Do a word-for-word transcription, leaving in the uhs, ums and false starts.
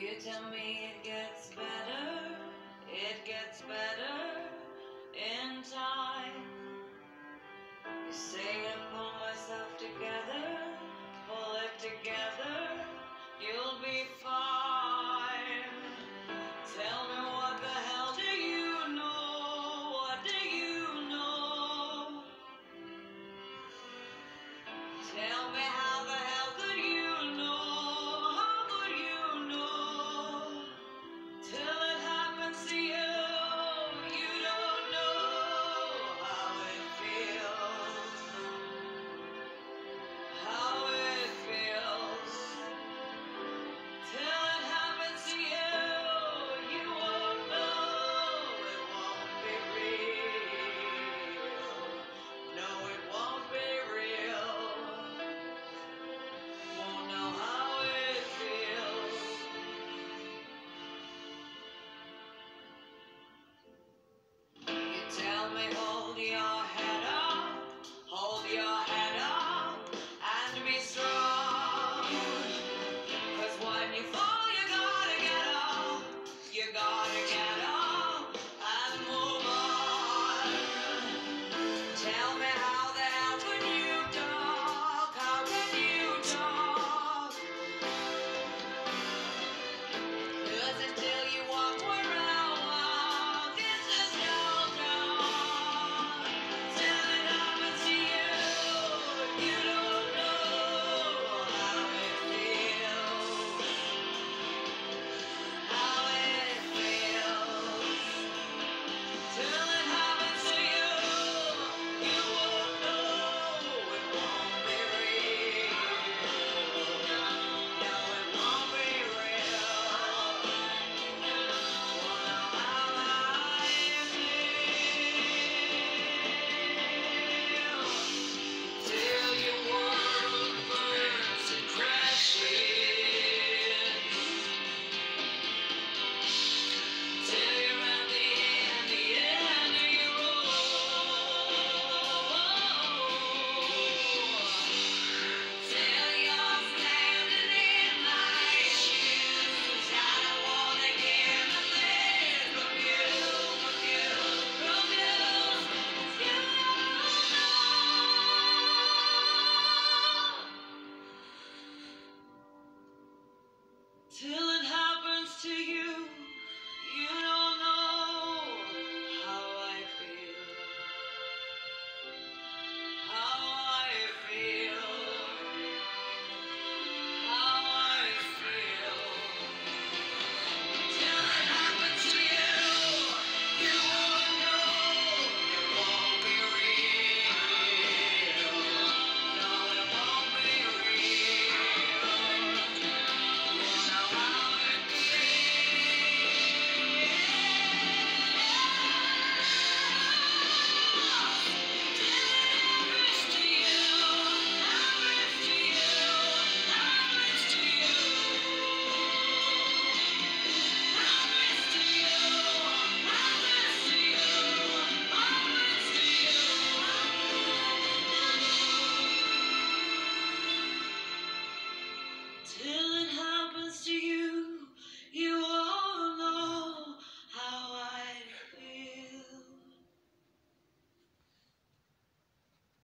You tell me it gets better, it gets better in time. You say I pull myself together, pull it together, you'll be fine. Tell me what the hell do you know, what do you know? Tell me how the hell could you know, how could you know? Till it happens to you, you don't know how it feels, how it feels. Till it happens to you, you won't know, it won't be real. No, it won't be real. Won't know how it feels. You tell me hold your head up, hold your head up, and be strong. 'Cause when you fall, you gotta get up, you gotta get up and move on. Tell me how the hell can you talk, how can you talk? 'Cause until you walk around, it's just all gone. Till it happens to you, you don't know how it feels, how it feels. Till it happens to you, you won't know, it won't be real. No, it won't be real. Won't know how it feels. Till your world burns and crashes. Till you're at the end, the end of your road. Till you're standing in my shoes. I don't wanna hear nothing from you, from you, from you. You don't know. Till